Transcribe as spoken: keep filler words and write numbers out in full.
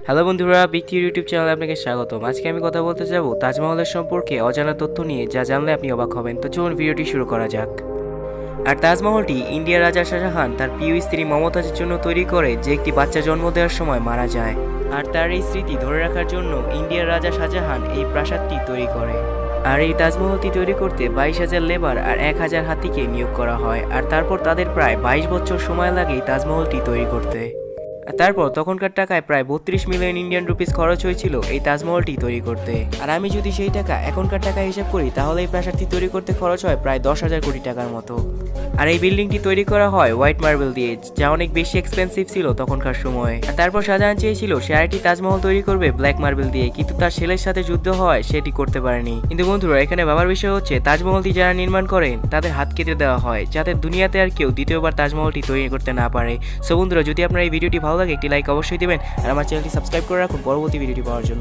Hello বন্ধুরা, big theory YouTube চ্যানেলে আপনাকে স্বাগতম। আজকে আমি কথা বলতে যাব তাজমহলের সম্পর্কে অজানা তথ্য নিয়ে, যা জানলে আপনি অবাক হবেন। তো চলুন ভিডিওটি শুরু করা যাক। আর তাজমহলটি ইন্ডিয়ার রাজা শাহজাহান তার প্রিয় স্ত্রী মমতাজের জন্য তৈরি করে, যে একটি বাচ্চা জন্ম দেওয়ার সময় মারা যায়। আর তার এই স্মৃতি ধরে রাখার জন্য ইন্ডিয়ার রাজা শাহজাহান এই প্রাসাদটি তৈরি করে। আর এই তাজমহলটি তৈরি করতে বাইশ হাজার লেবার আর এক হাজার হাতিকে নিয়োগ করা হয়। আর তারপর তাদের প্রায় বাইশ বছর সময় লাগে এই তাজমহলটি তৈরি করতে। তারপর তখনকার টাকায় প্রায় বত্রিশ মিলিয়ন ইন্ডিয়ান রুপিস খরচ হয়েছিল এই তাজমহলটি তৈরি করতে। আর আমি যদি সেই টাকা এখনকার টাকা হিসাব করি, তাহলে এই প্রাসাদটি তৈরি করতে খরচ হয় প্রায় দশ হাজার কোটি টাকার মতো। আর এই বিল্ডিংটি তৈরি করা হয় হোয়াইট মার্বেল দিয়ে, যা অনেক বেশি এক্সপেন্সিভ ছিল তখনকার সময়। আর তারপর শাহজাহান চেয়েছিল সে আরেকটি তাজমহল তৈরি করবে ব্ল্যাক মার্বেল দিয়ে, কিন্তু তার ছেলের সাথে যুদ্ধ হয় সেটি করতে পারেনি। কিন্তু বন্ধুরা, এখানে ভাবার বিষয় হচ্ছে তাজমহলটি যারা নির্মাণ করেন তাদের হাত কেটে দেওয়া হয়, যাতে দুনিয়াতে আর কেউ দ্বিতীয়বার তাজমহলটি তৈরি করতে না পারে। সো বন্ধুরা, যদি আপনার এই ভিডিওটি ভালো লাগে, একটি লাইক অবশ্যই দিবেন আর আমার চ্যানেলটি সাবস্ক্রাইব করে রাখুন পরবর্তী ভিডিওটি পাওয়ার জন্য।